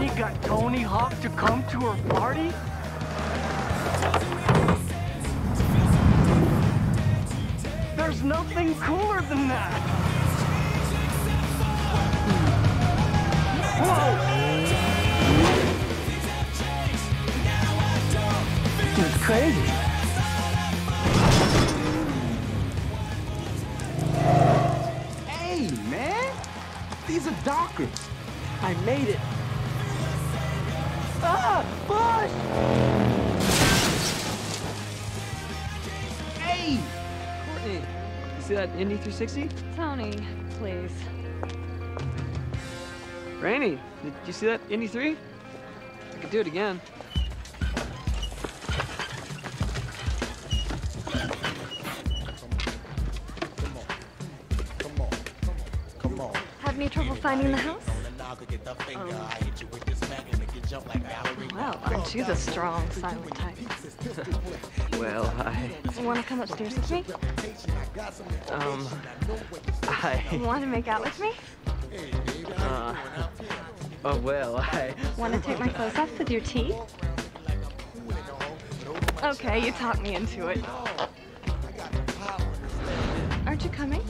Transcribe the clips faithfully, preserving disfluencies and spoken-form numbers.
Courtney got Tony Hawk to come to her party? There's nothing cooler than that! Whoa! It's crazy. Hey, man! These are Dockers. I made it. Ah! Bush! Hey! Courtney, you see that Indy three sixty? Tony, please. Rainey, did you see that Indy three? I could do it again. Have any trouble finding the house? Um, Well, aren't you the strong, silent type? Well, I... Want to come upstairs with me? Um... I... Want to make out with me? Uh... Oh, well, I... Want to take my clothes off with your teeth? Okay, you talked me into it. Aren't you coming?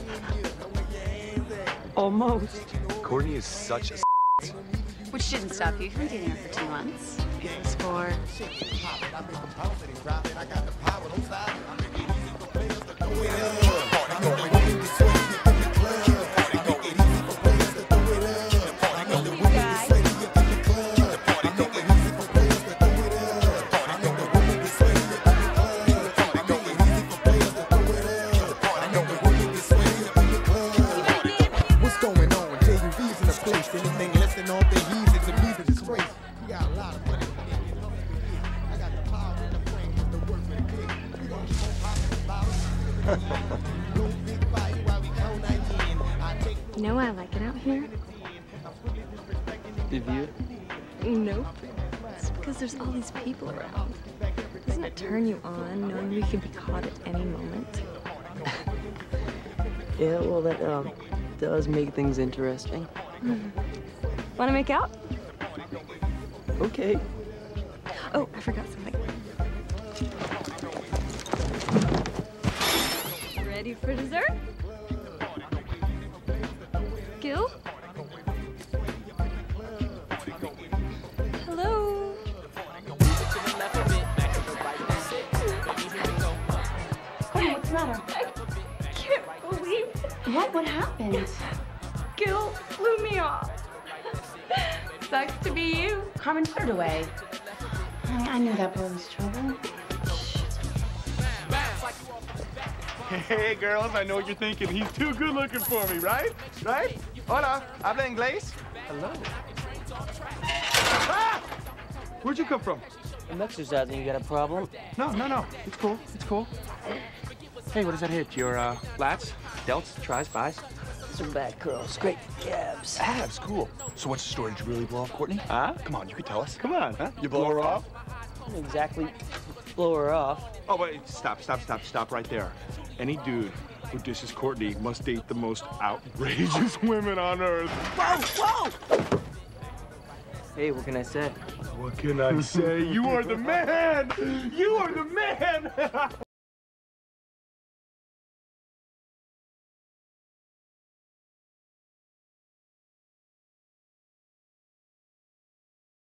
Almost. Courtney is such a Which didn't stop you from dating her for two months. It was for... You know why I like it out here? The view? Nope. It's because there's all these people around. Doesn't it turn you on knowing we could be caught at any moment? Yeah, well, that, um, does make things interesting. Mm. Want to make out? Okay. Oh, I forgot something. Ready for dessert? Gil? Hello? Courtney, what's the matter? I can't believe it. What? What happened? Gil flew me off. Sucks to be you. Carmen, put it away. Honey, I knew that boy was trouble. Hey, girls, I know what you're thinking. He's too good looking for me, right? Right? Hola, habla inglés? Hello. Ah! Where'd you come from? I'm exercising. You got a problem? No, no, no. It's cool. It's cool. Hey, what does that hit? Your, uh, lats, delts, tris, bis? Some back curls. Great abs. abs. Cool. So what's the story? Did you really blow off Courtney? Huh? Come on, you could tell us. Come on, huh? You blow her off? Not exactly blow her off. Oh, wait, stop, stop, stop, stop right there. Any dude who disses Courtney must date the most outrageous women on earth. Whoa, whoa! Hey, what can I say? What can I say? You are the man! You are the man!